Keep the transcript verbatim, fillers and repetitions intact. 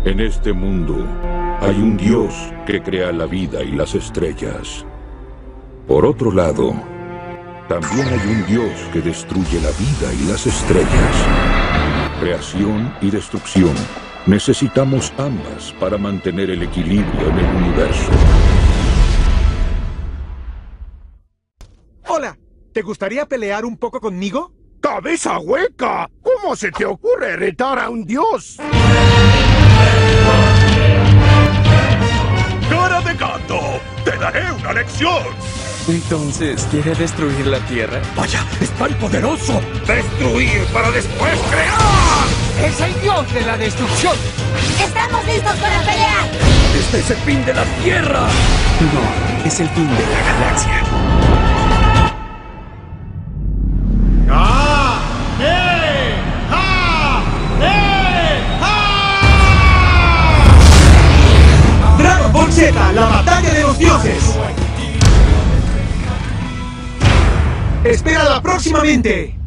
En este mundo hay un Dios que crea la vida y las estrellas. Por otro lado, también hay un Dios que destruye la vida y las estrellas. Creación y destrucción. Necesitamos ambas para mantener el equilibrio en el universo. Hola, ¿te gustaría pelear un poco conmigo? ¡Cabeza hueca! ¿Cómo se te ocurre retar a un dios? ¡Cara de gato! ¡Te daré una lección! Entonces, ¿quiere destruir la Tierra? ¡Vaya! ¡Es tan poderoso! ¡Destruir para después crear! ¡Es el dios de la destrucción! ¡Estamos listos para pelear! ¡Este es el fin de la Tierra! No, es el fin de la galaxia. ¡Ah! ¡Eh! ¡Ah! ¡Eh! ¡Ah! Dragon Ball Z, la batalla de los dioses. Espérala próximamente.